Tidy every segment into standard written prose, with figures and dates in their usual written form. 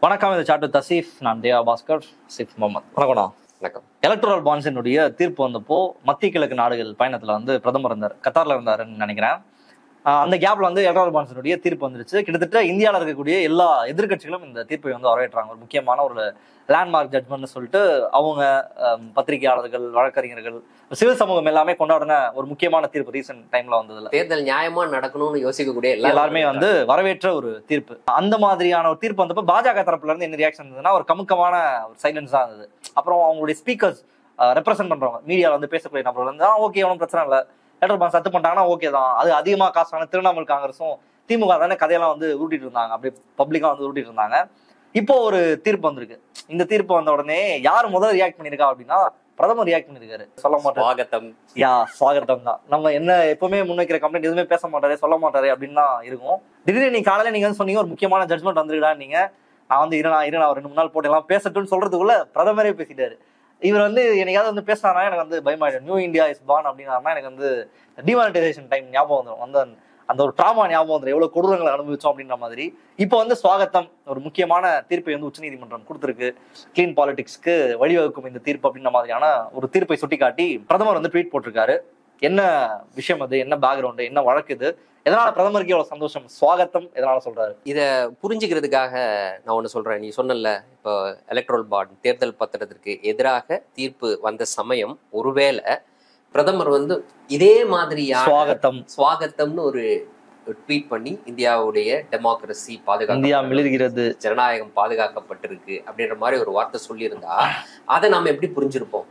வணக்கம். இந்த சாட்டு தசீஃப், நான் தேவா பாஸ்கர். சீஃப் முகமது. வணக்கம். வணக்கம். எலக்ட்ரல் பாண்ட்ஸினுடைய தீர்ப்பு வந்தப்போ மத்திய கிழக்கு நாடுகள் பயணத்துல வந்து பிரதமர் இருந்தார், கத்தார்ல இருந்தாருன்னு நினைக்கிறேன். அந்த கேப்ல வந்து எலக்ட்ரல் பாண்ட்ஸினுடைய தீர்ப்பு வந்துருச்சு. கிட்டத்தட்ட இந்தியாவில் இருக்கக்கூடிய எல்லா எதிர்கட்சிகளும் இந்த தீர்ப்பை வந்து வரவேற்றாங்க. ஒரு முக்கியமான ஒரு லேண்ட்மார்க் ஜட்மெண்ட்னு சொல்லிட்டு அவங்க பத்திரிகையாளர்கள், வழக்கறிஞர்கள், சிவில் சமூகம் எல்லாமே கொண்டாடின ஒரு முக்கியமான தீர்ப்பு ரீசெண்ட் டைம்ல வந்ததுல. தேர்தல் நியாயமா நடக்கணும்னு யோசிக்கக்கூடிய எல்லாருமே வந்து வரவேற்ற ஒரு தீர்ப்பு. அந்த மாதிரியான ஒரு தீர்ப்பு வந்தப்போ பாஜக தரப்புல இருந்து என்ன ரியாக்ஷன் இருந்ததுன்னா, ஒரு கமுக்கமான ஒரு சைலன்ஸ் தான் இருந்தது. அப்புறம் அவங்களுடைய ஸ்பீக்கர்ஸ் ரெப்ரசென்ட் பண்றவங்க, மீடியாவில் வந்து பேசக்கூடிய நபர்கள் வந்து ஓகே, ஒன்றும் பிரச்சனை இல்லை, எலக்ட்ரல் பாண்ட்ஸ் ரத்து பண்ணிட்டாங்கன்னா ஓகே தான். அது அதிகமாக காசான திரிணாமுல் காங்கிரஸும் திமுக தானே கதையெல்லாம் வந்து உருட்டிட்டு இருந்தாங்க, அப்படி பப்ளிக்கா வந்து உருட்டிட்டு இருந்தாங்க. இப்போ ஒரு தீர்ப்பு வந்திருக்கு. இந்த தீர்ப்பு வந்த உடனே யார் முதல்ல ரியாக்ட் பண்ணிருக்கா அப்படின்னா, பிரதமர் ரியாக்ட் பண்ணிருக்காரு. சொல்ல மாட்டேன், ஸ்வாகத்தம் தான். நம்ம என்ன எப்பவுமே முன்வைக்கிற கம்ப்ளைண்ட் எதுவுமே பேச மாட்டாரு, சொல்ல மாட்டாரு அப்படின்னு தான் இருக்கும். திடீர்னு நீங்க காலையில நீங்க வந்து சொன்னீங்க ஒரு முக்கியமான ஜட்மெண்ட் வந்துருக்கா, நீங்க நான் வந்து நான் 2 நாள் போட்டு எல்லாம் பேசட்டும்னு சொல்றதுக்குள்ள பிரதமரே பேசிட்டாரு. இவர் வந்து என்னைக்காவது வந்து பேசினாரா எனக்கு வந்து பயமாயிடும். நியூ இந்தியா இஸ் பார்ன் அப்படின்னாருன்னா எனக்கு வந்து டிமானிட்டைசேஷன் டைம் ஞாபகம் வந்துடும், வந்து அந்த ஒரு ட்ராமா ஞாபகம் வந்துடும், எவ்வளவு கொடூரங்களை அனுபவிச்சோம் அப்படின்ற மாதிரி. இப்போ வந்து ஸ்வாகத்தம், ஒரு முக்கியமான தீர்ப்பை வந்து உச்சநீதிமன்றம் கொடுத்திருக்கு. கிளீன் பாலிடிக்ஸ்க்கு வழிவகுக்கும் இந்த தீர்ப்பு அப்படின்ற மாதிரியான ஒரு தீர்ப்பை சுட்டிக்காட்டி பிரதமர் வந்து ட்வீட் போட்டிருக்காரு. என்ன விஷயம் அது, என்ன பேக்ரவுண்டு, என்ன வழக்கு இது, எதனால பிரதமருக்கு எவ்வளவு சந்தோஷம், ஸ்வாகத்தம் எதனால சொல்றாரு? இத புரிஞ்சுக்கிறதுக்காக நான் ஒண்ணு சொல்றேன். நீ சொன்னல, இப்போ எலக்ட்ரல் பாண்ட் தேர்தல் பத்திரத்திற்கு எதிராக தீர்ப்பு வந்த சமயம் ஒருவேளை பிரதமர் வந்து இதே மாதிரியான ஸ்வாகத்தம்னு ஒரு ட்வீட் பண்ணி இந்தியாவுடைய டெமோக்ரஸி பாதுகாப்பு, இந்தியா மிளிர்கிறது, ஜனநாயகம் பாதுகாக்கப்பட்டிருக்கு அப்படின்ற மாதிரி ஒரு வார்த்தை சொல்லியிருந்தா அதை நாம எப்படி புரிஞ்சிருப்போம்?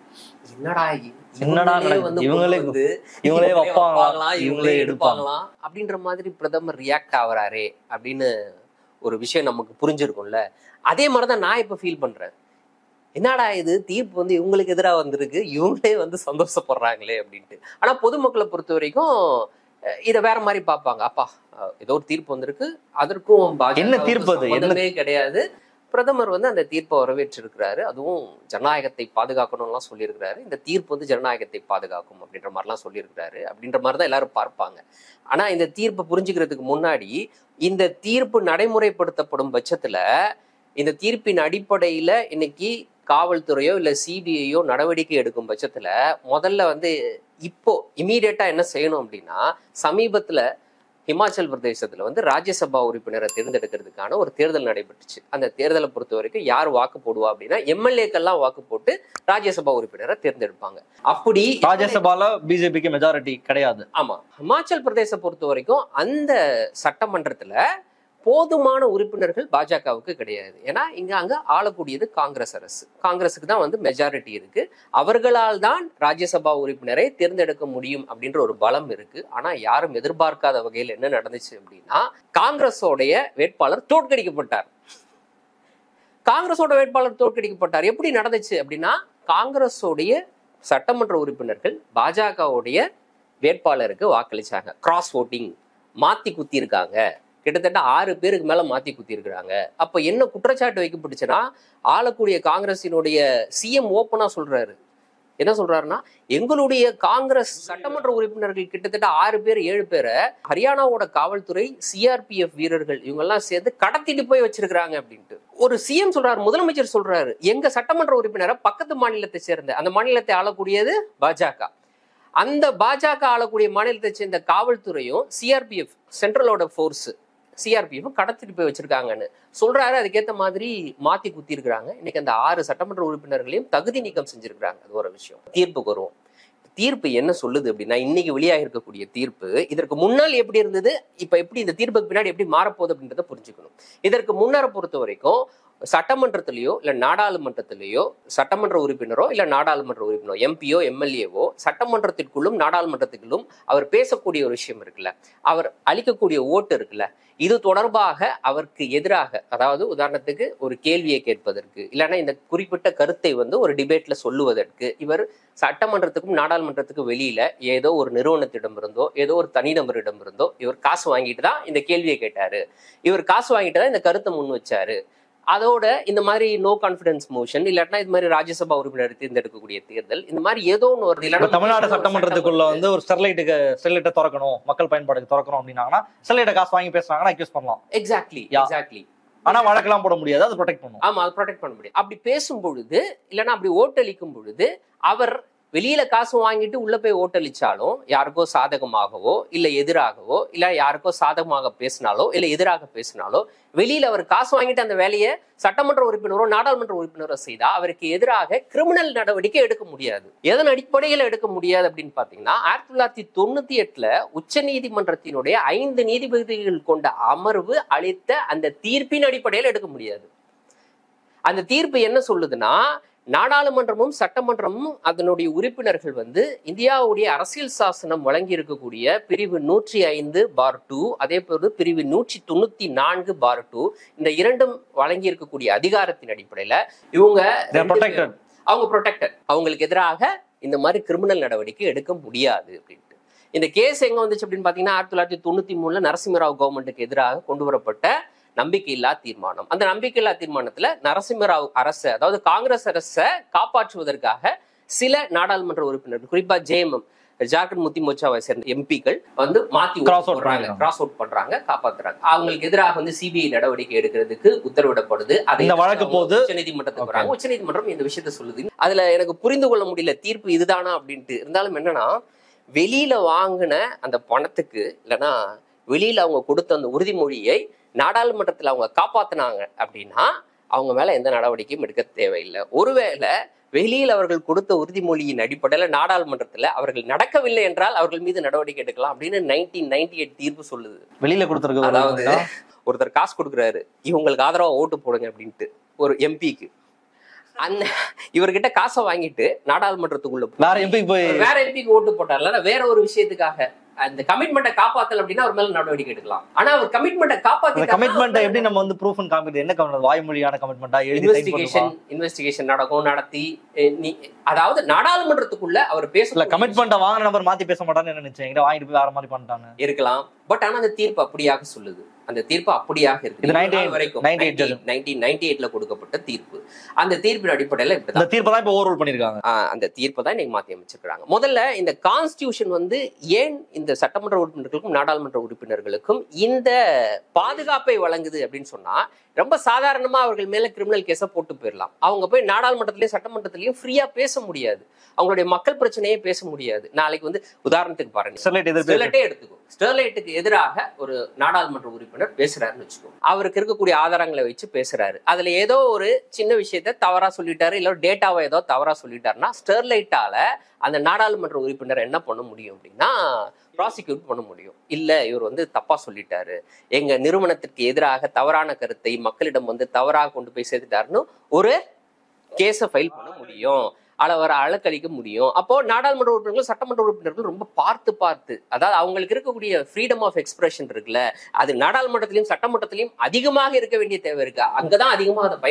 இவங்களே எடுப்பாங்களாம் அப்படின்ற மாதிரி பிரதமர் ரியாக்ட் ஆகுறாரே அப்படின்னு ஒரு விஷயம் நமக்கு புரிஞ்சிருக்கும்ல. அதே மாதிரிதான் நான் இப்ப ஃபீல் பண்றேன். என்னடா இது, தீர்ப்பு வந்து இவங்களுக்கு எதிராக வந்திருக்கு, இவங்களே வந்து சந்தோஷப்படுறாங்களே அப்படின்ட்டு. ஆனா பொதுமக்களை பொறுத்த வரைக்கும் இதை வேற மாதிரி பார்ப்பாங்க. அப்பா, ஏதோ ஒரு தீர்ப்பு வந்திருக்கு, அதற்கும் என்ன தீர்ப்பு எதுவுமே கிடையாது. பிரதமர் வந்து அந்த தீர்ப்பை வரவேற்றிருக்கிறாரு, அதுவும் ஜனநாயகத்தை பாதுகாக்கணும்லாம் சொல்லியிருக்கிறாரு. இந்த தீர்ப்பு வந்து ஜனநாயகத்தை பாதுகாக்கும் அப்படின்ற மாதிரிலாம் சொல்லியிருக்கிறாரு. அப்படின்ற மாதிரி தான் எல்லாரும் பார்ப்பாங்க. ஆனா இந்த தீர்ப்பை புரிஞ்சுக்கிறதுக்கு முன்னாடி, இந்த தீர்ப்பு நடைமுறைப்படுத்தப்படும் பட்சத்துல, இந்த தீர்ப்பின் அடிப்படையில இன்னைக்கு காவல்துறையோ இல்ல சிபிஐயோ நடவடிக்கை எடுக்கும் பட்சத்துல முதல்ல வந்து இப்போ இமீடியட்டா என்ன செய்யணும் அப்படின்னா, சமீபத்துல ஹிமாச்சல் பிரதேசத்துல வந்து ராஜ்யசபா உறுப்பினரை தேர்ந்தெடுக்கிறதுக்கான ஒரு தேர்தல் நடைபெற்றுச்சு. அந்த தேர்தலை பொறுத்த வரைக்கும் யார் வாக்கு போடுவா அப்படின்னா, எம்எல்ஏக்கெல்லாம் வாக்கு போட்டு ராஜ்யசபா உறுப்பினரை தேர்ந்தெடுப்பாங்க. அப்படி ராஜ்யசபால பிஜேபிக்கு மெஜாரிட்டி கிடையாது. ஆமா, ஹிமாச்சல் பிரதேச பொறுத்த வரைக்கும் அந்த சட்டமன்றத்துல போதுமான உறுப்பினர்கள் பாஜகவுக்கு கிடையாது. ஏன்னா அங்க ஆளக்கூடியது காங்கிரஸ் அரசு. காங்கிரஸுக்கு தான் வந்து மெஜாரிட்டி இருக்கு. அவர்களால் தான் ராஜ்யசபா உறுப்பினரை தேர்ந்தெடுக்க முடியும் அப்படின்ற ஒரு பலம் இருக்கு. ஆனா யாரும் எதிர்பார்க்காத வகையில் என்ன நடந்துச்சு அப்படின்னா, காங்கிரஸோடைய வேட்பாளர் தோற்கடிக்கப்பட்டார். எப்படி நடந்துச்சு அப்படின்னா, காங்கிரஸோடைய சட்டமன்ற உறுப்பினர்கள் பாஜகவுடைய வேட்பாளருக்கு வாக்களிச்சாங்க. கிராஸ் ஓட்டிங், மாத்தி குத்தி இருக்காங்க. கிட்டத்தட்ட 6 பேருக்கு மேல மாத்தி குத்தி இருக்கிறாங்க. அப்ப என்ன குற்றச்சாட்டு வைக்கப்பட்டுச்சுன்னா, ஆளக்கூடிய காங்கிரசினுடைய சிஎம் ஓப்பனா சொல்றாரு. என்ன சொல்றாருன்னா, எங்களுடைய காங்கிரஸ் சட்டமன்ற உறுப்பினர்கள் கிட்டத்தட்ட 6 பேர் 7 பேரை ஹரியானாவோட காவல்துறை, சிஆர்பிஎஃப் வீரர்கள் இவங்கெல்லாம் சேர்ந்து கடத்திட்டு போய் வச்சிருக்கிறாங்க அப்படின்ட்டு ஒரு சிஎம் சொல்றாரு. முதலமைச்சர் சொல்றாரு, எங்க சட்டமன்ற உறுப்பினரை பக்கத்து மாநிலத்தை சேர்ந்த, அந்த மாநிலத்தை ஆளக்கூடியது பாஜக, அந்த பாஜக ஆளக்கூடிய மாநிலத்தை சேர்ந்த காவல்துறையும் சிஆர்பிஎஃப் சென்ட்ரலோட ஃபோர்ஸ் சிஆர்பிஎஃப் கடத்திட்டு போய் வச்சிருக்காங்கன்னு சொல்றாரு. அதுக்கேற்ற மாதிரி மாத்தி குத்தி இருக்கிறாங்க. இன்னைக்கு அந்த 6 சட்டமன்ற உறுப்பினர்களையும் தகுதி நீக்கம் செஞ்சிருக்கிறாங்க. அது ஒரு விஷயம். தீர்ப்புக்கு வருவோம். தீர்ப்பு என்ன சொல்லுது அப்படின்னா, இன்னைக்கு வெளியாக இருக்கக்கூடிய தீர்ப்பு இதற்கு முன்னால் எப்படி இருந்தது, இப்ப எப்படி இந்த தீர்ப்புக்கு பின்னாடி எப்படி மாறப்போகுது அப்படின்றத புரிஞ்சுக்கணும். இதற்கு முன்னரை பொறுத்த வரைக்கும் சட்டமன்றத்திலேயோ இல்ல நாடாளுமன்றத்திலேயோ சட்டமன்ற உறுப்பினரோ இல்ல நாடாளுமன்ற உறுப்பினரோ, எம்பியோ எம்எல்ஏவோ, சட்டமன்றத்திற்குள்ளும் நாடாளுமன்றத்துக்குள்ளும் அவர் பேசக்கூடிய ஒரு விஷயம் இருக்குல்ல, அவர் அளிக்கக்கூடிய ஓட்டு இருக்குல்ல, இது தொடர்பாக அவருக்கு எதிராக, அதாவது உதாரணத்துக்கு ஒரு கேள்வியை கேட்பதற்கு, இல்லைன்னா இந்த குறிப்பிட்ட கருத்தை வந்து ஒரு டிபேட்ல சொல்லுவதற்கு, இவர் சட்டமன்றத்துக்கும் நாடாளுமன்றத்துக்கும் வெளியில ஏதோ ஒரு நிறுவனத்திடம் இருந்தோ ஏதோ ஒரு தனிநபரிடம் இருந்தோ இவர் காசு வாங்கிட்டு தான் இந்த கேள்வியை கேட்டாரு, இவர் காசு வாங்கிட்டு தான் இந்த கருத்தை முன் வச்சாரு. அதோட இந்த மாதிரி நோ கான்பிடன்ஸ் மோஷன், இல்லாட்டினா இது மாதிரி ராஜ்யசபா உறுப்பினர் தேர்ந்தெடுக்கக்கூடிய தேர்தல், இந்த மாதிரி ஏதோ ஒன்று தமிழ்நாடு சட்டமன்றத்துக்குள்ள வந்து ஒரு ஸ்டெர்லைட்டை திறக்கணும், மக்கள் பயன்பாடுக்கு திறக்கணும் அப்படின்னாங்கன்னா ஸ்டெர்லைட்டை காசு வாங்கி பேசுறாங்கன்னா அக்யூஸ் பண்ணலாம். எக்ஸாக்ட்லி. ஆனா வழக்கெல்லாம் போட முடியாது, அது ப்ரொடெக்ட் பண்ணும். ஆமா, அது ப்ரொடெக்ட் பண்ண முடியும். அப்படி பேசும் பொழுது இல்லைன்னா அப்படி ஓட்டளிக்கும் பொழுது அவர் வெளியில காசு வாங்கிட்டு உள்ள போய் ஓட்டளிச்சாலும் யாருக்கோ சாதகமாகவோ இல்ல எதிராகவோ இல்ல யாருக்கோ சாதகமாக பேசினாலோ இல்ல எதிராக பேசினாலோ வெளியில அவர் காசு வாங்கிட்டு அந்த வேலையை சட்டமன்ற உறுப்பினரோ நாடாளுமன்ற உறுப்பினரோ செய்தா அவருக்கு எதிராக கிரிமினல் நடவடிக்கை எடுக்க முடியாது. எதன் அடிப்படையில் எடுக்க முடியாது அப்படின்னு பாத்தீங்கன்னா 1998 உச்ச நீதிமன்றத்தினுடைய 5 நீதிபதிகள் கொண்ட அமர்வு அளித்த அந்த தீர்ப்பின் அடிப்படையில் எடுக்க முடியாது. அந்த தீர்ப்பு என்ன சொல்லுதுன்னா, நாடாளுமன்றமும் சட்டமன்றமும் அதனுடைய உறுப்பினர்கள் இந்தியாவுடைய அரசியல் சாசனம் வழங்கி இருக்கக்கூடிய பிரிவு 105/2 அதே போல பிரிவு 194/2 இந்த இரண்டும் வழங்கி இருக்கக்கூடிய அதிகாரத்தின் அடிப்படையில இவங்க அவங்க ப்ரொடெக்டட், அவங்களுக்கு எதிராக இந்த மாதிரி கிரிமினல் நடவடிக்கை எடுக்க முடியாது அப்படின்ட்டு. இந்த கேஸ் எங்க வந்துச்சு அப்படின்னு பாத்தீங்கன்னா 1993 நரசிம்மராவ் கவர்மெண்ட்டுக்கு எதிராக கொண்டு வரப்பட்ட நம்பிக்கையில்லா தீர்மானம். அந்த நம்பிக்கையில்லா தீர்மானத்துல நரசிம்மராவ் அரசு, அதாவது காங்கிரஸ் அரசை காப்பாற்றுவதற்காக சில நாடாளுமன்ற உறுப்பினர்கள், குறிப்பா ஜேஎம்எம் ஜார்க்கண்ட் முக்தி மோர்ச்சாவை சேர்ந்த எம்பிக்கள் மாத்தி கிராஸ் அவுட் பண்றாங்க, காப்பாத்துறாங்க. அவங்களுக்கு எதிராக சிபிஐ நடவடிக்கை எடுக்கிறதுக்கு உத்தரவிடப்படுது. அதை வழக்கு போது உச்சநீதிமன்றத்துக்கு வராங்க. உச்சநீதிமன்றம் இந்த விஷயத்த சொல்லுது. அதுல எனக்கு புரிந்து கொள்ள முடியல தீர்ப்பு இதுதானா அப்படின்ட்டு. இருந்தாலும் என்னன்னா, வெளியில வாங்கின அந்த பணத்துக்கு இல்லைன்னா வெளியில அவங்க கொடுத்த அந்த உறுதிமொழியை நாடாளுமன்றத்தில் அவங்க காப்பாத்தினாங்க அப்படின்னா அவங்க மேல எந்த நடவடிக்கையும் எடுக்க தேவையில்லை. ஒருவேளை வெளியில் அவர்கள் கொடுத்த உறுதிமொழியின் அடிப்படையில நாடாளுமன்றத்துல அவர்கள் நடக்கவில்லை என்றால் அவர்கள் மீது நடவடிக்கை எடுக்கலாம் அப்படின்னு 1998 தீர்ப்பு சொல்லுது. வெளியில கொடுத்துருக்கு, அதாவது ஒருத்தர் காசு கொடுக்குறாரு, இவங்களுக்கு ஆதரவா ஓட்டு போடுங்க அப்படின்ட்டு ஒரு எம்பிக்கு, அந்த இவர்கிட்ட காசை வாங்கிட்டு நாடாளுமன்றத்துக்குள்ள வேற எம்பிக்கு ஓட்டு போட்டார்ல, வேற ஒரு விஷயத்துக்காக அந்த கமிட்மெண்ட்டை காப்பாத்தல அப்படின்னா அவர் மேல நடவடிக்கை எடுக்கலாம். ஆனா அவர் கமிட்மெண்ட்டை காப்பாத்தி கமிட்மெண்ட் எப்படி நம்ம ப்ரூஃப் அண்ட் காமிக்கிறது? என்ன கமிட்மெண்ட்? வாய்மொழியான கமிட்மெண்டா? இன்வெஸ்டிகேஷன் நடத்தி அதாவது நாடாளுமன்றத்துக்குள்ள அவர் பேசல. கமிட்மெண்ட்டை வாங்கின நபர் மாத்தி பேச மாட்டான்னு என்ன நினைச்சீங்க? வாங்கிட்டு போய் வேற மாதிரி பண்ணிட்டாங்க இருக்கலாம். பட் ஆனா அந்த தீர்ப்பு அப்படியாக சொல்லுது. அந்த தீர்ப்பு அப்படியாக இருக்கு. 1998 கொடுக்கப்பட்ட தீர்ப்பு. அந்த தீர்ப்பின் அடிப்படையில இந்த தீர்ப்பை தான் இப்ப ஓவர்ரூல் பண்ணிருக்காங்க. அந்த தீர்ப்பை தான் இன்னைக்கு மாத்தி அமைச்சிருக்காங்க. முதல்ல இந்த கான்ஸ்டிடியூஷன் ஏன் இந்த சட்டமன்ற உறுப்பினர்களுக்கும் நாடாளுமன்ற உறுப்பினர்களுக்கும் இந்த பாதுகாப்பை வழங்குது அப்படின்னு சொன்னா, ரொம்ப சாதாரணமா அவர்கள் மேல கிரிமினல் கேஸ போட்டு போயிடலாம். அவங்க போய் நாடாளுமன்றத்திலயும் சட்டமன்றத்திலயும் ஃப்ரீயா பேச முடியாது. அவங்களுடைய மக்கள் பிரச்சனையே பேச முடியாது. நாளைக்கு உதாரணத்துக்கு பாருங்க, ஸ்டெர்லைட்டே எடுத்துக்கோ. ஸ்டெர்லைட்டுக்கு எதிராக ஒரு நாடாளுமன்ற உறுப்பினர் பேசுறாருன்னு வச்சுக்கோ. அவருக்கு இருக்கக்கூடிய ஆதாரங்களை வச்சு பேசுறாரு. அதுல ஏதோ ஒரு சின்ன விஷயத்த தவறா சொல்லிட்டாரு, இல்ல டேட்டாவை ஏதோ தவறா சொல்லிட்டாருன்னா ஸ்டெர்லைட்டால அந்த நாடாளுமன்ற உறுப்பினர் என்ன பண்ண முடியும் அப்படின்னா ப்ராசிக்யூட் பண்ண முடியும். இல்ல இவர் தப்பா சொல்லிட்டாரு, எங்க நிறுவனத்திற்கு எதிராக தவறான கருத்தை மக்களிடம் தவறாக கொண்டு போய் சேர்த்துட்டாருன்னு ஒரு கேஸை ஃபைல் பண்ண முடியும், அவரை அழக்களிக்க முடியும். அப்போ நாடாளுமன்ற உறுப்பினர்கள் சட்டமன்ற உறுப்பினர்கள் ரொம்ப பார்த்து அதாவது அவங்களுக்கு இருக்கக்கூடிய ஃப்ரீடம் ஆஃப் எக்ஸ்பிரஷன் இருக்குல்ல, அது நாடாளுமன்றத்திலையும் சட்டமன்றத்திலையும் அதிகமாக இருக்க வேண்டிய தேவை இருக்கு. அங்கதான் அதிகமாக அதை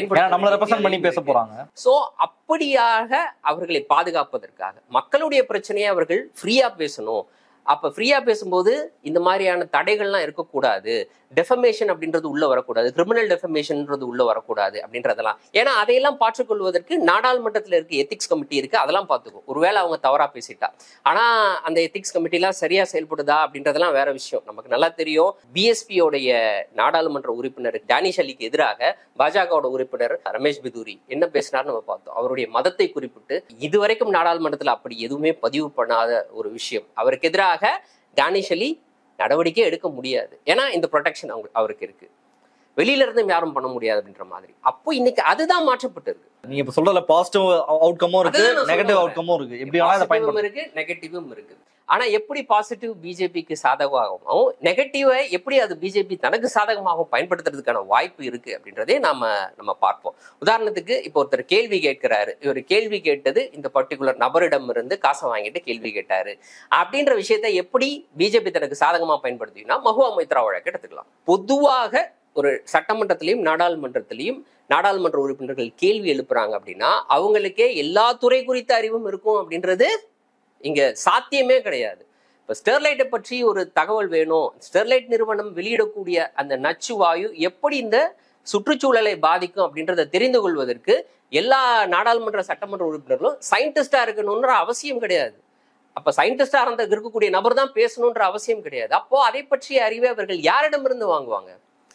பயன்படுத்த. சோ அப்படியாக அவர்களை பாதுகாப்பதற்காக மக்களுடைய பிரச்சனையை அவர்கள் ஃப்ரீயா பேசணும். அப்ப ஃப்ரீயா பேசும்போது இந்த மாதிரியான தடைகள்லாம் இருக்கக்கூடாது, டெஃபமேஷன் அப்படின்றது உள்ள வரக்கூடாது, கிரிமினல் டெஃபமேஷன்ன்றது உள்ள வரக்கூடாது அப்படின்றதெல்லாம். ஏன்னா அதையெல்லாம் பார்த்துக்கொள்வதற்கு நாடாளுமன்றத்தில் இருக்க எத்திக்ஸ் கமிட்டி இருக்கு, அதெல்லாம் பார்த்துக்கும். ஒருவேளை அவங்க தவறா பேசிட்டா. ஆனா அந்த எத்திக்ஸ் கமிட்டி எல்லாம் சரியா செயல்படுதா அப்படின்றதெல்லாம் வேற விஷயம். நமக்கு நல்லா தெரியும், பிஎஸ்பியோடைய நாடாளுமன்ற உறுப்பினர் டேனிஷ் அலிக்கு எதிராக பாஜகவோட உறுப்பினர் ரமேஷ் பிதூரி என்ன பேசினார் நம்ம பார்த்தோம். அவருடைய மதத்தை குறிப்பிட்டு இதுவரைக்கும் நாடாளுமன்றத்தில் அப்படி எதுவுமே பதிவு பண்ணாத ஒரு விஷயம். அவருக்கு எதிராக டேனிஷ் அலி நடவடிக்கை எடுக்க முடியாது. ஏன்னா இந்த ப்ரொடெக்ஷன் அவருக்கு இருக்கு, வெளியில இருந்து யாரும் பண்ண முடியாது அப்படின்ற மாதிரி. அப்போ இன்னைக்கு அதுதான் மாற்றப்பட்டு இருக்கு. நீங்க இப்ப சொல்றதுல பாசிட்டிவ் அவுட்கமும் இருக்கு, நெகட்டிவ் அவுட்கமும் இருக்கு. எப்படி இருக்கு, நெகட்டிவும் இருக்கு. ஆனா எப்படி பாசிட்டிவ் பிஜேபிக்கு சாதகமாகவும் நெகட்டிவை எப்படி அது பிஜேபி தனக்கு சாதகமாகவும் பயன்படுத்துறதுக்கான வாய்ப்பு இருக்கு அப்படின்றதே நம்ம பார்ப்போம். உதாரணத்துக்கு இப்போ ஒருத்தர் கேள்வி கேட்கிறாரு, இவர் கேள்வி கேட்டது இந்த பர்டிகுலர் நபரிடம் இருந்து காசை வாங்கிட்டு கேள்வி கேட்டாரு அப்படின்ற விஷயத்த எப்படி பிஜேபி தனக்கு சாதகமா பயன்படுத்தினா மஹுவா மொய்த்ரா வழக்கு எடுத்துக்கலாம். பொதுவாக ஒரு சட்டமன்றத்திலையும் நாடாளுமன்ற உறுப்பினர்கள் கேள்வி எழுப்புறாங்க அப்படின்னா அவங்களுக்கே எல்லா துறை குறித்த அறிவும் இருக்கும் அப்படின்றது இங்க சாத்தியமே கிடையாது. இப்ப ஸ்டெர்லைட்டை பற்றி ஒரு தகவல் வேணும், ஸ்டெர்லைட் நிறுவனம் வெளியிடக்கூடிய அந்த நச்சு வாயு எப்படி இந்த சுற்றுச்சூழலை பாதிக்கும் அப்படின்றத தெரிந்து கொள்வதற்கு எல்லா நாடாளுமன்ற சட்டமன்ற உறுப்பினர்களும் சயின்டிஸ்டா இருக்கணும்ன்ற அவசியம் கிடையாது. அப்ப சயின்டிஸ்டா இருக்கக்கூடிய நபர் தான் பேசணும்ன்ற அவசியம் கிடையாது. அப்போ அதை பற்றிய அறிவை அவர்கள் யாரிடமிருந்து வாங்குவாங்க?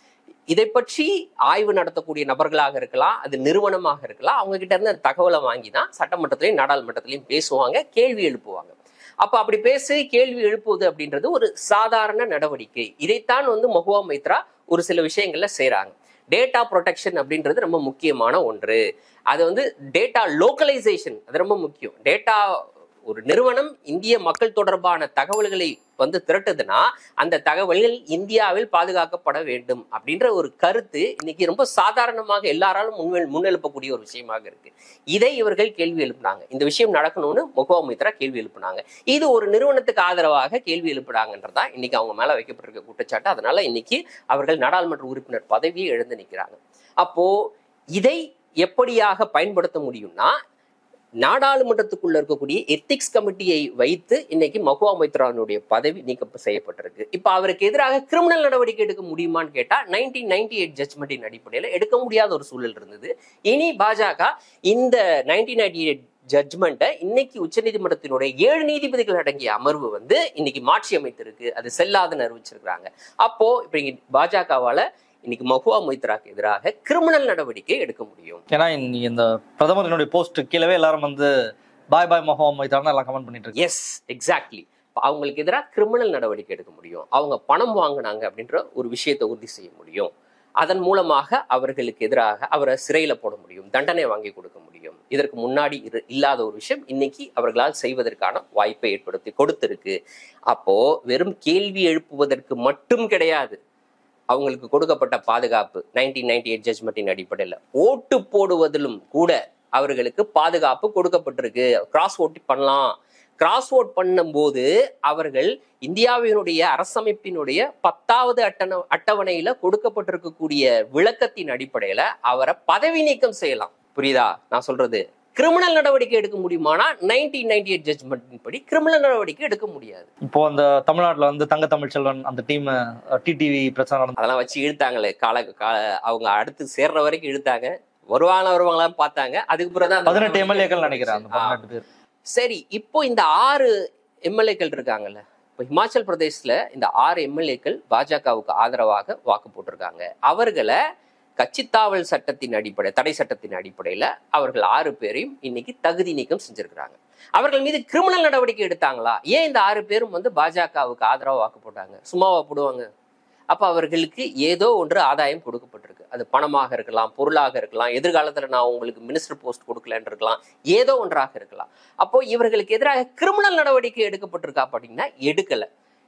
இதை பற்றி ஆய்வு நடத்தக்கூடிய நபர்களாக இருக்கலாம், அது நிறுவனமாக இருக்கலாம், அவங்க கிட்ட இருந்து தகவலை வாங்கி தான் சட்டமன்றத்திலையும் நாடாளுமன்றத்திலையும் பேசுவாங்க, கேள்வி எழுப்புவாங்க. அப்ப அப்படி பேசி கேள்வி எழுப்புவது அப்படின்றது ஒரு சாதாரண நடவடிக்கை. இதைத்தான் மஹுவா மொய்த்ரா ஒரு சில விஷயங்கள்ல செய்யறாங்க. டேட்டா ப்ரொடெக்ஷன் அப்படின்றது ரொம்ப முக்கியமான ஒன்று. அது டேட்டா லோக்கலைசேஷன், அது ரொம்ப முக்கியம். டேட்டா ஒரு நிறுவனம் இந்திய மக்கள் தொடர்பான தகவல்களை திரட்டுதுன்னா அந்த தகவல்கள் இந்தியாவில் பாதுகாக்கப்பட வேண்டும் அப்படின்ற ஒரு கருத்து இன்னைக்கு ரொம்ப சாதாரணமாக எல்லாராலும் முன்னெழுப்பக்கூடிய ஒரு விஷயமாக இருக்கு. இதை இவர்கள் கேள்வி எழுப்பினாங்க. இந்த விஷயம் நடக்கணும்னு மஹுவா மொய்த்ரா கேள்வி எழுப்பினாங்க. இது ஒரு நிறுவனத்துக்கு ஆதரவாக கேள்வி எழுப்பினாங்கன்றதா இன்னைக்கு அவங்க மேல வைக்கப்பட்டிருக்க குற்றச்சாட்டு. அதனால இன்னைக்கு அவர்கள் நாடாளுமன்ற உறுப்பினர் பதவியை இழந்து நிற்கிறாங்க. அப்போ இதை எப்படியாக பயன்படுத்த முடியும்னா, நாடாளுமன்றத்துக்குள்ள இருக்கக்கூடிய எத்திக்ஸ் கமிட்டியை வைத்து இன்னைக்கு மஹுவா மொய்த்ரானுடைய பதவி நீக்கம் செய்யப்பட்டிருக்கு. இப்ப அவருக்கு எதிராக கிரிமினல் நடவடிக்கை எடுக்க முடியுமான்னு கேட்டா 1998 ஜட்ஜ்மெண்டின் அடிப்படையில் எடுக்க முடியாத ஒரு சூழல் இருந்தது. இனி பாஜக இந்த 1998 ஜட்ஜ்மெண்ட்டை இன்னைக்கு உச்சநீதிமன்றத்தினுடைய 7 நீதிபதிகள் அடங்கிய அமர்வு இன்னைக்கு மாற்றி அமைத்திருக்கு. அது செல்லாதுன்னு அறிவிச்சிருக்காங்க. அப்போ இப்ப பாஜகவால இன்னைக்கு மஹுவா மொய்த்ராக்கு எதிராக கிரிமினல் நடவடிக்கை எடுக்க முடியும். ஏன்னா இந்த பிரதமரினுடைய போஸ்ட் கீழவே எல்லாரும் பாய் பாய் மஹுவா மொய்த்ரான்னு எல்லாம் கமெண்ட் பண்ணிட்டு இருக்கு. Yes, exactly. அவங்களுக்கு எதிராக கிரிமினல் நடவடிக்கை எடுக்க முடியும். அவங்க பணம் வாங்கினாங்க அப்படின்ற ஒரு விஷயத்தை உறுதி செய்ய முடியும். அதன் மூலமாக அவர்களுக்கு எதிராக அவரை சிறையில போட முடியும், தண்டனை வாங்கி கொடுக்க முடியும். இதற்கு முன்னாடி இல்லாத ஒரு விஷயம் இன்னைக்கு அவர்களால் செய்வதற்கான வாய்ப்பை ஏற்படுத்தி கொடுத்திருக்கு. அப்போ வெறும் கேள்வி எழுப்புவதற்கு மட்டும் கிடையாது, அவங்களுக்கு கொடுக்கப்பட்ட பாதுகாப்பு 1998 ஜட்ஜ்மெண்டின் அடிப்படையில் ஓட்டு போடுவதிலும் கூட அவர்களுக்கு பாதுகாப்பு கொடுக்கப்பட்டிருக்கு. கிராஸ் ஓட்டு பண்ணலாம். கிராஸ் ஓட் பண்ணும்போது அவர்கள் இந்தியாவினுடைய அரசமைப்பினுடைய 10வது அட்டவணையில கொடுக்கப்பட்டிருக்கக்கூடிய விளக்கத்தின் அடிப்படையில அவரை பதவி நீக்கம் செய்யலாம். புரியுதா நான் சொல்றது? கிரிமினல் நடவடிக்கை எடுக்க முடியுமானா 1998 ஜட்ஜ்மெண்ட் படி கிரிமினல் நடவடிக்கை எடுக்க முடியாது. இப்போ அந்த தமிழ்நாட்டுல தங்க தமிழ்ச்செல்வன் அந்த டீம் டிடிவி பிரச்சனை அதெல்லாம் வச்சு இழுத்தாங்களே, அவங்க அடுத்து சேர்ற வரைக்கும் இழுத்தாங்க. வருவாங்களான்னு பார்த்தாங்க. அதுக்கு பிறகுதான் 18 எம்எல்ஏக்கள் நினைக்கிறேன். சரி, இப்போ இந்த 6 எம்எல்ஏக்கள் இருக்காங்கல்ல, இப்போ ஹிமாச்சல் பிரதேஷ்ல இந்த 6 எம்எல்ஏக்கள் பாஜகவுக்கு ஆதரவாக வாக்கு போட்டிருக்காங்க. அவர்களை கட்சித்தாவல் சட்டத்தின் அடிப்படை, தடை சட்டத்தின் அடிப்படையில அவர்கள் 6 பேரையும் இன்னைக்கு தகுதி நீக்கம் செஞ்சிருக்கிறாங்க. அவர்கள் மீது கிரிமினல் நடவடிக்கை எடுத்தாங்களா? ஏன் இந்த 6 பேரும் பாஜகவுக்கு ஆதரவா வாக்கு போட்டாங்க? சும்மாவா போடுவாங்க? அப்ப அவர்களுக்கு ஏதோ ஒன்று ஆதாயம் கொடுக்கப்பட்டிருக்கு. அது பணமாக இருக்கலாம், பொருளாக இருக்கலாம், எதிர்காலத்துல நான் உங்களுக்கு மினிஸ்டர் போஸ்ட் கொடுக்கலன்னு இருக்கலாம், ஏதோ ஒன்றாக இருக்கலாம். அப்போ இவர்களுக்கு எதிராக கிரிமினல் நடவடிக்கை எடுக்கப்பட்டிருக்கா அப்படின்னா எடுக்கல.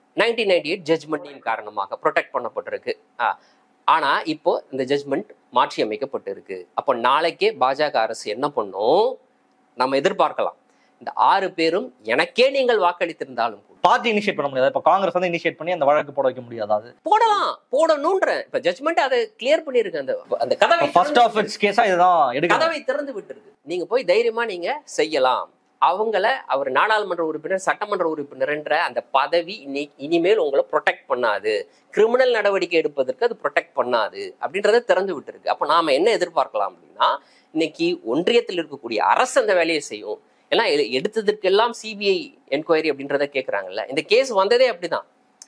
1998 ஜட்ஜ்மெண்டின் காரணமாக ப்ரொடெக்ட் பண்ணப்பட்டிருக்கு. ஆனா இப்போ இந்த ஜட்ஜ்மெண்ட் மாற்றி அமைக்கப்பட்டு இருக்கு. அப்போ நாளைக்கே பாஜக அரசு என்ன பண்ணும் நம்ம எதிர்பார்க்கலாம். இந்த 6 பேரும் எனக்கே நீங்கள் வாக்களித்திருந்தாலும் பார்ட்டி இனிஷியேட் பண்ண முடியாது. இப்ப காங்கிரஸ் இனிஷியேட் பண்ணி அந்த வழக்கு போட வைக்க முடியாது. அது போடணும்ன்ற இப்ப ஜட்ஜ்மெண்ட் அதை கிளியர் பண்ணிருக்கு. அந்த கதவை ஃபர்ஸ்ட் ஆஃப் இட்ஸ் கேஸா இதுதான் எடுக்க கதவை திறந்து விட்டுருக்கு. நீங்க போய் தைரியமா நீங்க செய்யலாம். அவர் நாடாளுமன்ற உறுப்பினர், சட்டமன்ற உறுப்பினர்ன்ற அந்த பதவி இனிமேல் உங்களை ப்ரொடெக்ட் பண்ணாது, கிரிமினல் நடவடிக்கை எடுப்பதற்கு அது ப்ரொடெக்ட் பண்ணாது அப்படின்றத திறந்து விட்டு இருக்கு. அப்ப நாம என்ன எதிர்பார்க்கலாம் அப்படின்னா, இன்னைக்கு ஒன்றியத்தில் இருக்கக்கூடிய அரசு அந்த வேலையை செய்யும். எல்லாம் எடுத்ததற்கெல்லாம் சிபிஐ என்கொயரி அப்படின்றத கேட்கறாங்கல்ல. இந்த கேஸ் வந்ததே அப்படிதான்.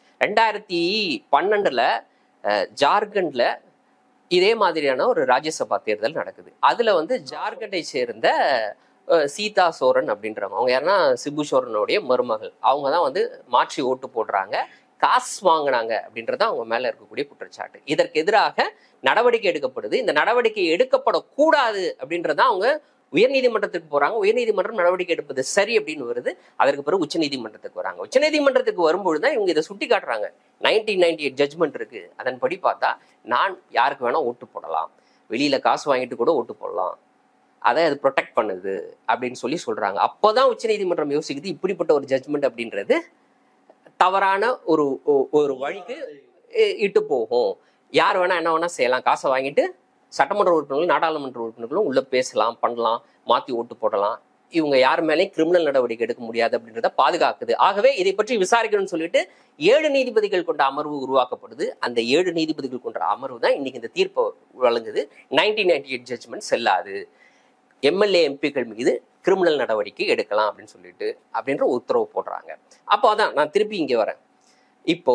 2012 ஜார்க்கண்ட்ல இதே மாதிரியான ஒரு ராஜ்யசபா தேர்தல் நடக்குது. அதுல ஜார்க்கண்டை சேர்ந்த சீதா சோரன் அப்படின்றவங்க, அவங்க யாருன்னா சிபு சோரனுடைய மருமகள், அவங்க தான் மாற்றி ஓட்டு போடுறாங்க, காசு வாங்கினாங்க அப்படின்றத அவங்க மேல இருக்கக்கூடிய குற்றச்சாட்டு. இதற்கு எதிராக நடவடிக்கை எடுக்கப்படுது. இந்த நடவடிக்கை எடுக்கப்படக்கூடாது அப்படின்றத அவங்க உயர்நீதிமன்றத்துக்கு போறாங்க. உயர்நீதிமன்றம் நடவடிக்கை எடுப்பது சரி அப்படின்னு வருது. அதற்கு பிறகு உச்சநீதிமன்றத்துக்கு வராங்க. உச்சநீதிமன்றத்துக்கு வரும்பொழுதுதான் இவங்க இதை சுட்டி காட்டுறாங்க. 1998 ஜட்ஜ்மெண்ட் இருக்கு, அதன்படி பார்த்தா நான் யாருக்கு வேணா ஓட்டு போடலாம், வெளியில காசு வாங்கிட்டு கூட ஓட்டு போடலாம், அதை அது ப்ரொடெக்ட் பண்ணுது அப்படின்னு சொல்றாங்க. அப்போதான் உச்சநீதிமன்றம் யோசிக்குது இப்படிப்பட்ட ஒரு ஜட்ஜ்மெண்ட் அப்படின்றது தவறான ஒரு வழிக்கு இட்டு போகும். யார் வேணா என்ன வேணா செய்யலாம், காசை வாங்கிட்டு சட்டமன்ற உறுப்பினர்களும் நாடாளுமன்ற உறுப்பினர்களும் உள்ள பேசலாம், பண்ணலாம், மாத்தி ஓட்டு போடலாம். இவங்க யார் மேலேயும் கிரிமினல் நடவடிக்கை எடுக்க முடியாது அப்படின்றத பாதுகாக்குது. ஆகவே இதை பற்றி விசாரிக்கணும்னு சொல்லிட்டு 7 நீதிபதிகள் கொண்ட அமர்வு உருவாக்கப்படுது. அந்த 7 நீதிபதிகள் கொண்ட அமர்வு தான் இன்னைக்கு இந்த தீர்ப்பை வழங்குது. 1998 ஜட்ஜ்மெண்ட் செல்லாது, எம்எல்ஏ எம்பிக்கள் மீது கிரிமினல் நடவடிக்கை எடுக்கலாம் அப்படின்னு சொல்லிட்டு அப்படின்ற உத்தரவு போடுறாங்க. அப்போ அதான் நான் திருப்பி இங்கே வரேன். இப்போ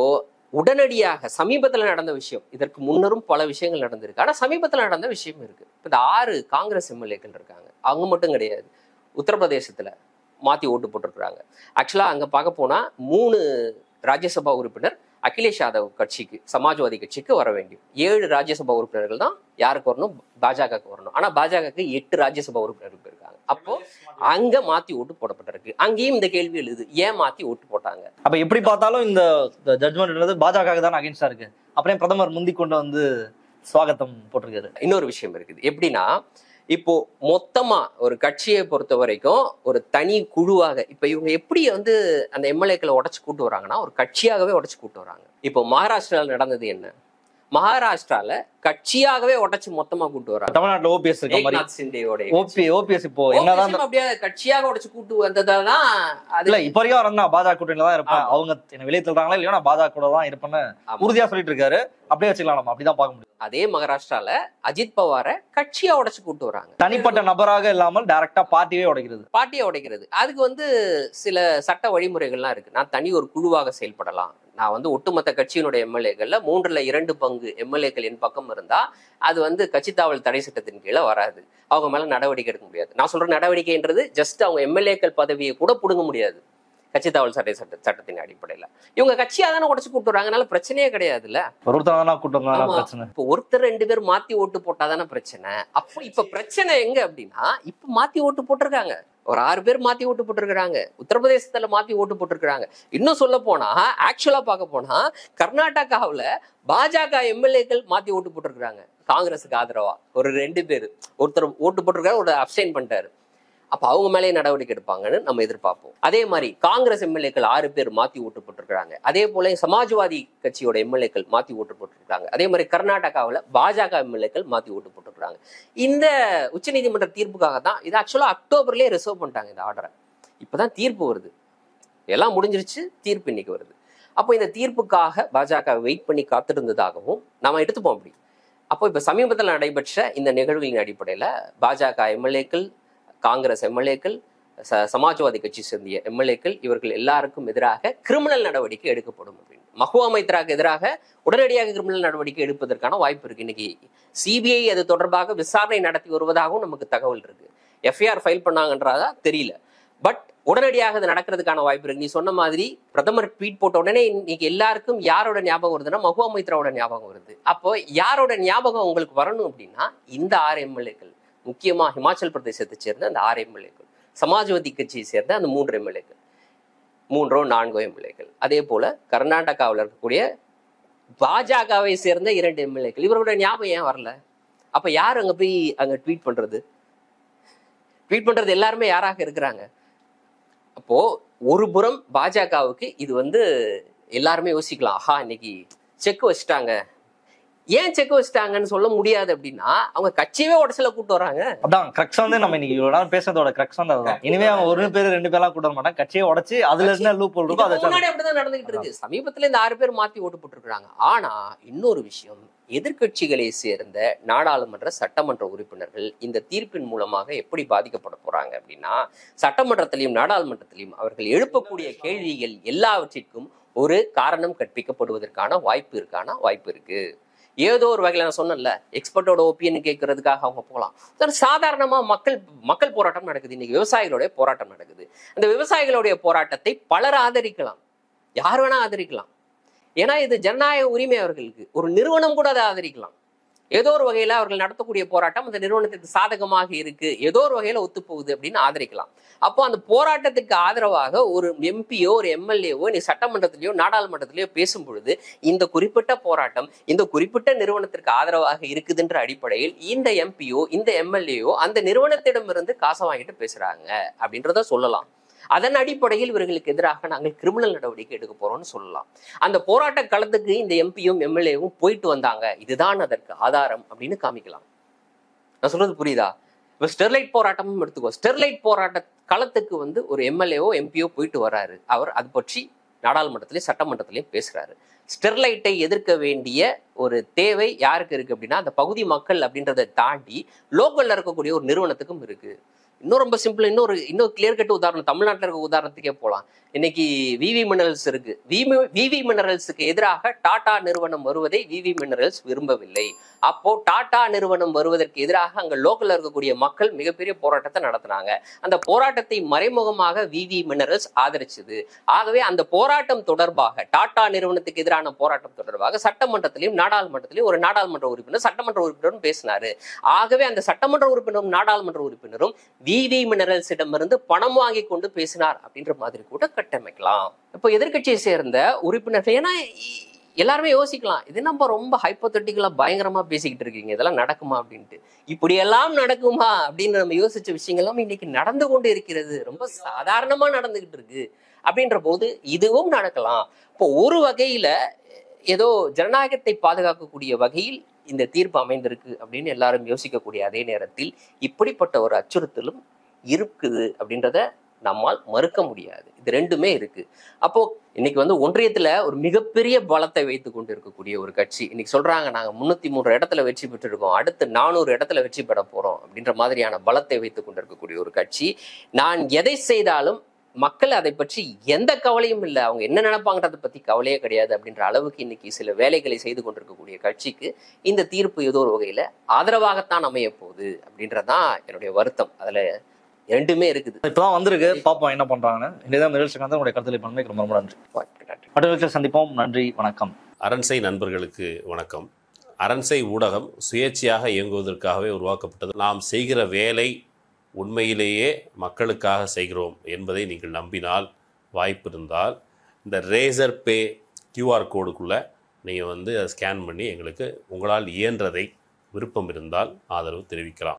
உடனடியாக சமீபத்தில் நடந்த விஷயம், இதற்கு முன்னரும் பல விஷயங்கள் நடந்திருக்கு, ஆனா சமீபத்தில் நடந்த விஷயம் இருக்கு. இந்த 6 காங்கிரஸ் எம்எல்ஏக்கள் இருக்காங்க, அவங்க மட்டும் கிடையாது, உத்தரப்பிரதேசத்துல மாத்தி ஓட்டு போட்டிருக்கிறாங்க. ஆக்சுவலா அங்க பார்க்க போனா 3 ராஜ்யசபா உறுப்பினர் அகிலேஷ் யாதவ் கட்சிக்கு, சமாஜ்வாதி கட்சிக்கு வர வேண்டும். 7 ராஜ்யசபா உறுப்பினர்கள் தான் யாருக்கு வரணும், பாஜகவுக்கு வரணும். ஆனா பாஜகவுக்கு 8 ராஜ்யசபா உறுப்பினர்கள் இருக்காங்க. அப்போ அங்க மாத்தி ஓட்டு போடப்பட்டிருக்கு. அங்கேயும் இந்த கேள்வி எழுது, ஏன் மாத்தி ஓட்டு போட்டாங்க? அப்ப எப்படி பார்த்தாலும் இந்த ஜட்மெண்ட் பாஜக தான் அகைன்ஸ்டா இருக்கு. அப்புறம் பிரதமர் முந்தி கொண்டு வந்து சுவாகத்தம் போட்டிருக்காரு. இன்னொரு விஷயம் இருக்குது, எப்படின்னா இப்போ மொத்தமா ஒரு கட்சியை பொறுத்த வரைக்கும் ஒரு தனி குழுவாக இப்ப இவங்க எப்படி வந்து அந்த எம்எல்ஏக்களை உடைச்சு கூட்டு வராங்கன்னா ஒரு கட்சியாகவே உடைச்சு கூட்டு வராங்க. இப்போ மகாராஷ்டிரால நடந்தது என்ன? மகாராஷ்டிரால கட்சியாகவே உடைச்சு மொத்தமா கூட்டு வராங்க. தமிழ்நாட்டுல ஓபிஎஸ் இருக்க மாதிரி ஓபிஎஸ் இப்போ என்னதான் அப்படியே கட்சியாக உடைச்சு கூட்டு வந்ததான் இல்ல இப்ப வரைக்கும் வரணும். நான் பாஜக கூட்டணியில தான் இருப்பேன், அவங்க என்ன வெளியே சொல்றாங்களா இல்லையோ நான் பாஜக கூட தான் இருப்பேன்னு உறுதியா சொல்லிட்டு இருக்காரு. அப்படியே வச்சுக்கலாம், நம்ம அப்படிதான் பார்க்க முடியும். அதே மகாராஷ்டிரால அஜித் பவாரை கட்சியா உடைச்சு கூட்டு வராங்க. தனிப்பட்ட நபராக இல்லாமல் டைரக்டா பார்ட்டியே உடைக்கிறது. பார்ட்டியை உடைக்கிறது. அதுக்கு வந்து சில சட்ட வழிமுறைகள்லாம் இருக்கு. நான் தனி ஒரு குழுவாக செயல்படலாம். நான் வந்து ஒட்டுமொத்த கட்சியினுடைய எம்எல்ஏக்கள்ல 3/2 பங்கு எம்எல்ஏக்கள் என் பக்கம் இருந்தா அது வந்து கட்சி தாவல் தடை சட்டத்தின் கீழே வராது. அவங்க மேல நடவடிக்கை எடுக்க முடியாது. நான் சொல்ற நடவடிக்கைன்றது ஜஸ்ட் அவங்க எம்எல்ஏக்கள் பதவியை கூட புடுங்க முடியாது கட்சி தாவல் சட்டத்தின் அடிப்படையில. இவங்க கட்சியா தானே உடச்சு கூட்டு வராங்க, அதனால பிரச்சனையே கிடையாதுல்ல. இப்போ ஒருத்தர் 2 பேர் மாத்தி ஓட்டு போட்டாதானே பிரச்சனை. அப்போ இப்ப பிரச்சனை எங்க அப்படின்னா, இப்ப மாத்தி ஓட்டு போட்டிருக்காங்க, ஒரு 6 பேர் மாத்தி ஓட்டு போட்டிருக்கிறாங்க, உத்தரப்பிரதேசத்துல மாத்தி ஓட்டு போட்டிருக்கிறாங்க. இன்னும் சொல்ல போனா, ஆக்சுவலா பார்க்க போனா கர்நாடகாவுல பாஜக எம்எல்ஏக்கள் மாத்தி ஓட்டு போட்டிருக்கிறாங்க காங்கிரஸுக்கு ஆதரவா. ஒரு 2 பேர், ஒருத்தர் ஓட்டு போட்டிருக்காரு, ஒரு அப்சைன் பண்ணிட்டாரு. அப்ப அவங்க மேலே நடவடிக்கை எடுப்பாங்கன்னு நம்ம எதிர்பார்ப்போம். அதே மாதிரி காங்கிரஸ் எம்எல்ஏக்கள் 6 பேர் மாத்தி ஓட்டு போட்டிருக்காங்க. அதே போல சமாஜ்வாதி கட்சியோட எம்எல்ஏக்கள் மாத்தி ஓட்டு போட்டிருக்காங்க. அதே மாதிரி கர்நாடகாவில் பாஜக எம்எல்ஏக்கள் மாத்தி ஓட்டு போட்டிருக்காங்க. இந்த உச்சநீதிமன்ற தீர்ப்புக்காக தான் இது ஆக்சுவலா அக்டோபர்லயே ரிசர்வ் பண்ணிட்டாங்க இந்த ஆர்டரை. இப்பதான் தீர்ப்பு வருது, எல்லாம் முடிஞ்சிருச்சு, தீர்ப்பு இன்னைக்கு வருது. அப்போ இந்த தீர்ப்புக்காக பாஜக வெயிட் பண்ணி காத்திருந்ததாகவும் நாம எடுத்துப்போம் அப்படி. அப்போ இப்ப சமீபத்தில் நடைபெற்ற இந்த நிகழ்வுகளின் அடிப்படையில பாஜக எம்எல்ஏக்கள், காங்கிரஸ் எம்எல்ஏக்கள், சமாஜ்வாதி கட்சி சேர்ந்த எம்எல்ஏக்கள், இவர்கள் எல்லாருக்கும் எதிராக கிரிமினல் நடவடிக்கை எடுக்கப்படும் அப்படின்னு. மஹுவா மைத்ராக்கு எதிராக உடனடியாக கிரிமினல் நடவடிக்கை எடுப்பதற்கான வாய்ப்பு இருக்கு. இன்னைக்கு சிபிஐ அது தொடர்பாக விசாரணை நடத்தி வருவதாகவும் நமக்கு தகவல் இருக்கு. எஃப்ஐஆர் ஃபைல் பண்ணாங்கன்றதா தெரியல, பட் உடனடியாக அது நடக்கிறதுக்கான வாய்ப்பு இருக்கு. நீ சொன்ன மாதிரி பிரதமர் ட்வீட் போட்ட உடனே இன்னைக்கு எல்லாருக்கும் யாரோட ஞாபகம் வருதுன்னா மஹுவா மைத்ராவோட ஞாபகம் வருது. அப்போ யாரோட ஞாபகம் உங்களுக்கு வரணும் அப்படின்னா இந்த 6 எம்எல்ஏக்கள், முக்கியமா ஹிமாச்சல் பிரதேசத்தை சேர்ந்த அந்த 6 எம்எல்ஏக்கள், சமாஜ்வாதி கட்சியை சேர்ந்த அந்த 3 எம்எல்ஏக்கள், 3-4 எம்எல்ஏக்கள், அதே போல கர்நாடகாவில் இருக்கக்கூடிய பாஜகவை சேர்ந்த 2 எம்எல்ஏக்கள், இவரோட ஞாபகம் ஏன் வரல? அப்ப யார் அங்க போய் அங்க ட்வீட் பண்றது எல்லாருமே யாராக இருக்கிறாங்க? அப்போ ஒரு புறம் பாஜகவுக்கு இது வந்து எல்லாருமே யோசிக்கலாம், ஆஹா இன்னைக்கு செக் வச்சுட்டாங்க. ஏன் செக் வச்சுட்டாங்கன்னு சொல்ல முடியாது அப்படின்னா அவங்க கட்சியவே உடச்சல கூட்டு வராங்க. அதான் கிரக்ஸ் வந்து நம்ம இன்னைக்கு இவ்வளவு நாள் பேசுறதோட கிரக்ஸ் வந்து அதுதான். இனிமே அவங்க 1 பேர் 2 பேர்லாம் கூட்ட மாட்டாங்க, கட்சியை உடச்சு அதுல இருந்து லூப் ஹோல் இருக்கும். அது முன்னாடி அப்படிதான் நடந்துகிட்டு இருக்கு. சமீபத்துல இந்த 6 பேர் மாத்தி ஓட்டு போட்டுருக்காங்க. ஆனா இன்னொரு விஷயம், எதிர்கட்சிகளை சேர்ந்த நாடாளுமன்ற சட்டமன்ற உறுப்பினர்கள் இந்த தீர்ப்பின் மூலமாக எப்படி பாதிக்கப்பட போறாங்க அப்படின்னா, சட்டமன்றத்திலையும் நாடாளுமன்றத்திலையும் அவர்கள் எழுப்பக்கூடிய கேள்விகள் எல்லாவற்றிற்கும் ஒரு காரணம் கற்பிக்கப்படுவதற்கான வாய்ப்பு இருக்கு. ஏதோ ஒரு வகையில நான் சொன்னேன்ல, எக்ஸ்பர்ட்டோட ஒப்பீனியன் கேட்கறதுக்காக அவங்க போகலாம். சாதாரணமா மக்கள் போராட்டம் நடக்குது. இன்னைக்கு விவசாயிகளுடைய போராட்டம் நடக்குது. அந்த விவசாயிகளுடைய போராட்டத்தை பலர் ஆதரிக்கலாம், யார் வேணா ஆதரிக்கலாம். ஏன்னா இது ஜனநாயக உரிமை அவர்களுக்கு. ஒரு நிறுவனம் கூட அதை ஆதரிக்கலாம். ஏதோ ஒரு வகையில அவர்கள் நடத்தக்கூடிய போராட்டம் அந்த நிறுவனத்திற்கு சாதகமாக இருக்கு, ஏதோ ஒரு வகையில ஒத்துப்போகுது அப்படின்னு ஆதரிக்கலாம். அப்போ அந்த போராட்டத்துக்கு ஆதரவாக ஒரு எம்பியோ ஒரு எம்எல்ஏவோ நீ சட்டமன்றத்திலேயோ நாடாளுமன்றத்திலேயோ பேசும் பொழுது இந்த குறிப்பிட்ட போராட்டம் இந்த குறிப்பிட்ட நிறுவனத்திற்கு ஆதரவாக இருக்குதுன்ற அடிப்படையில் இந்த எம்பியோ இந்த எம்எல்ஏயோ அந்த நிறுவனத்திடமிருந்து காசை வாங்கிட்டு பேசுறாங்க அப்படின்றத சொல்லலாம். அதன் அடிப்படையில் இவர்களுக்கு எதிராக நாங்கள் கிரிமினல் நடவடிக்கை எடுக்க போறோம்னு சொல்லலாம். அந்த போராட்ட களத்துக்கு இந்த எம்பியும் எம்எல்ஏவும் போயிட்டு வந்தாங்க, இதுதான் அதற்கு ஆதாரம் அப்படின்னு காமிக்கலாம். நான் சொல்றது புரியுதா? இப்ப ஸ்டெர்லைட் போராட்டமும் எடுத்துக்கோ. ஸ்டெர்லைட் போராட்ட களத்துக்கு வந்து ஒரு எம்எல்ஏவோ எம்பியோ போயிட்டு வர்றாரு, அவர் அது பற்றி நாடாளுமன்றத்திலையும் சட்டமன்றத்திலையும் பேசுறாரு. ஸ்டெர்லைட்டை எதிர்க்க வேண்டிய ஒரு தேவை யாருக்கு இருக்கு அப்படின்னா அந்த பகுதி மக்கள் அப்படின்றத தாண்டி லோக்கல்ல இருக்கக்கூடிய ஒரு நிறுவனத்துக்கும் இருக்கு. இன்னும் ரொம்ப சிம்பிள், இன்னும் கிளியர் கட் உதாரணம் தமிழ்நாட்டில் இருக்க உதாரணத்துக்கே போகலாம். இன்னைக்கு விவி மினரல்ஸ் இருக்கு. விவி மினரல்ஸுக்கு எதிராக டாடா நிறுவனம் வருவதை விவி மினரல்ஸ் விரும்பவில்லை. அப்போ டாடா நிறுவனம் வருவதற்கு எதிராக அங்க லோக்கல்ல இருக்கக்கூடிய மக்கள் மிகப்பெரிய போராட்டத்தை நடத்தினாங்க. அந்த போராட்டத்தை மறைமுகமாக விவி மினரல்ஸ் ஆதரிச்சது. ஆகவே அந்த போராட்டம் தொடர்பாக, டாடா நிறுவனத்துக்கு எதிரான போராட்டம் தொடர்பாக சட்டமன்றத்திலையும் நாடாளுமன்றத்திலையும் ஒரு நாடாளுமன்ற உறுப்பினர் சட்டமன்ற உறுப்பினரும் பேசினாரு. ஆகவே அந்த சட்டமன்ற உறுப்பினரும் நாடாளுமன்ற உறுப்பினரும் விவி மினரல்ஸிடமிருந்து பணம் வாங்கி கொண்டு பேசினார் அப்படின்ற மாதிரி கூட கட்டமைக்கலாம். இப்போ எதிர்கட்சியை சேர்ந்த உறுப்பினர்கள், ஏன்னா எல்லாருமே யோசிக்கலாம், இது நம்ம ரொம்ப ஹைப்போதெட்டிக்கலா பயங்கரமா பேசிக்கிட்டு இருக்கீங்க, இதெல்லாம் நடக்குமா அப்படின்ட்டு. இப்படியெல்லாம் நடக்குமா அப்படின்னு நம்ம யோசிச்ச விஷயங்கள்லாம் இன்னைக்கு நடந்து கொண்டு இருக்கிறது, ரொம்ப சாதாரணமா நடந்துகிட்டு இருக்கு. அப்படின்ற போது இதுவும் நடக்கலாம். இப்போ ஒரு வகையில ஏதோ ஜனநாயகத்தை பாதுகாக்கக்கூடிய வகையில் இந்த தீர்ப்பு அமைந்திருக்கு அப்படின்னு எல்லாரும் யோசிக்கக்கூடிய அதே நேரத்தில் இப்படிப்பட்ட ஒரு அச்சுறுத்தலும் இருக்குது அப்படின்றத நம்மால் மறுக்க முடியாது. இது ரெண்டுமே இருக்கு. அப்போ இன்னைக்கு ஒன்றியத்துல ஒரு மிகப்பெரிய பலத்தை வைத்து கொண்டு இருக்கக்கூடிய ஒரு கட்சி இன்னைக்கு சொல்றாங்க, நாங்க 303 இடத்துல வெற்றி பெற்றிருக்கோம், அடுத்து 400 இடத்துல வெற்றி பெற போறோம் அப்படின்ற மாதிரியான பலத்தை வைத்துக் கொண்டிருக்கக்கூடிய ஒரு கட்சி. நான் எதை செய்தாலும் மக்கள் அதை பற்றி எந்த கவலையும் இல்லை, அவங்க என்ன நினைப்பாங்கன்றதை பத்தி கவலையே கிடையாது அப்படின்ற அளவுக்கு இன்னைக்கு சில வேலைகளை செய்து கொண்டிருக்கக்கூடிய கட்சிக்கு இந்த தீர்ப்பு ஏதோ ஒரு வகையில ஆதரவாகத்தான் அமைய போகுது அப்படின்றதான் என்னுடைய வருத்தம். அதுல ரெண்டுமே இருக்குது. இப்பதான் வந்திருக்கு, பாப்போம் என்ன பண்றாங்கன்னு. இந்த நிகழ்ச்சிக்கு வந்து உங்களுடைய கருத்துல பண்ணி ரொம்ப ரொம்ப நன்றி. அடுத்த நிகழ்ச்சியில் சந்திப்போம். நன்றி, வணக்கம். அரண்சை நண்பர்களுக்கு வணக்கம். அரண்சை ஊடகம் சுயேட்சையாக இயங்குவதற்காகவே உருவாக்கப்பட்டது. நாம் செய்கிற வேலை உண்மையிலேயே மக்களுக்காக செய்கிறோம் என்பதை நீங்கள் நம்பினால், வாய்ப்பு இருந்தால் இந்த ரேசர் பே கியூஆர் கோடுக்குள்ளே நீங்கள் அதை ஸ்கேன் பண்ணி எங்களுக்கு உங்களால் இயன்றதை விருப்பம் இருந்தால் ஆதரவு தெரிவிக்கலாம்.